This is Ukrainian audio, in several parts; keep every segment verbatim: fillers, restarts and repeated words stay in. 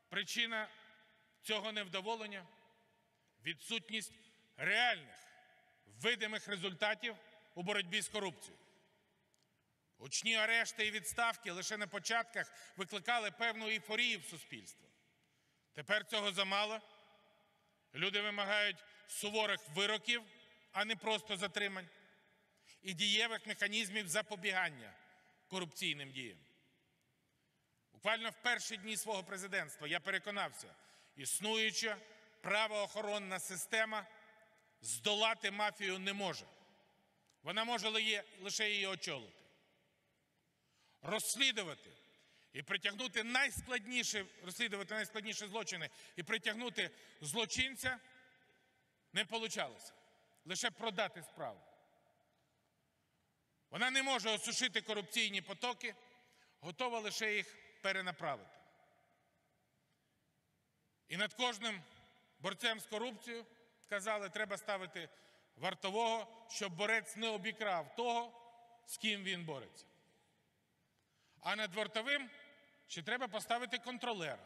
Причина цього невдоволення – відсутність реальних, видимих результатів у боротьбі з корупцією. Гучні арешти і відставки лише на початках викликали певну ейфорію в суспільстві. Тепер цього замало. Люди вимагають суворих вироків, а не просто затримань, і дієвих механізмів запобігання корупційним діям. Буквально в перші дні свого президентства я переконався, існуюча правоохоронна система здолати мафію не може. Вона може лише її очолити. Розслідувати і притягнути найскладніші, розслідувати найскладніші злочини і притягнути злочинця не получалося. Лише продати справу. Вона не може осушити корупційні потоки, готова лише їх перенаправити. І над кожним борцем з корупцією, казали, треба ставити вартового, щоб борець не обікрав того, з ким він бореться. А над вартовим ще треба поставити контролера.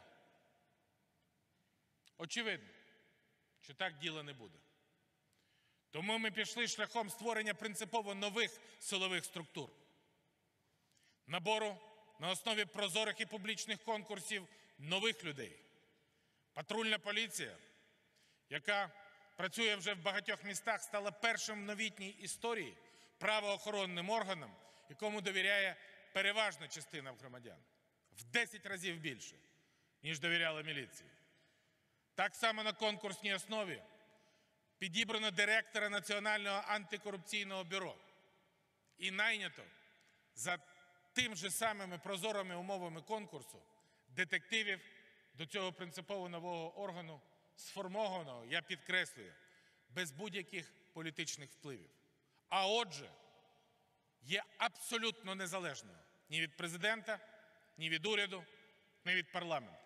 Очевидно, що так діло не буде. Тому ми пішли шляхом створення принципово нових силових структур. Набору на основі прозорих і публічних конкурсів нових людей. Патрульна поліція, яка працює вже в багатьох містах, стала першим в новітній історії правоохоронним органом, якому довіряє переважна частина громадян. В десять разів більше, ніж довіряла міліції. Так само на конкурсній основі підібрано директора Національного антикорупційного бюро і найнято за тим же самими прозорими умовами конкурсу детективів до цього принципово нового органу, сформованого, я підкреслюю, без будь-яких політичних впливів. А отже, є абсолютно незалежною ні від президента, ні від уряду, ні від парламенту.